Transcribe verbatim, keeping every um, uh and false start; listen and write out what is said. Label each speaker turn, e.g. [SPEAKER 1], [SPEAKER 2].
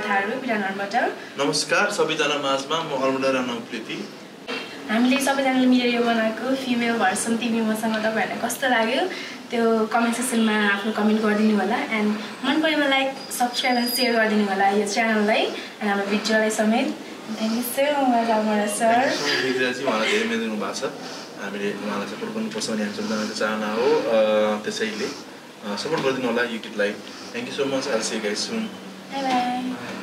[SPEAKER 1] थारू विरानहरुबाट
[SPEAKER 2] नमस्कार सबैजना माझमा म अलमुडा राणा उप्रेती
[SPEAKER 1] हामीले सबैजनाले मिलेर यो बनाएको फिमेल भर्सन टिभी मसँग तपाईहरुलाई कस्तो लाग्यो त्यो कमेन्ट सेक्सनमा आफ्नो कमेन्ट गरिदिनु होला एन्ड मन परेमा लाइक सब्स्क्राइब एन्ड शेयर गरिदिनु होला यो च्यानललाई एन्ड हाम्रो भिडियोलाई समेत थ्यांक यू सो मच अलमुडा सर
[SPEAKER 2] विद्याजी उहाँलाई धेरै मेहनत गर्नु भएको छ हामीले उहाँलाई सपोर्ट गर्नुपर्छ भन्ने हामी सबैजनाको चाहना हो त्यसैले सपोर्ट गरिदिनु होला युट्युबलाई thank you so much I will see you guys soon
[SPEAKER 1] bye by